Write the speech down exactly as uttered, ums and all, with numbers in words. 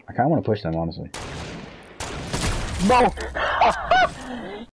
I kind of want to push them, honestly. No!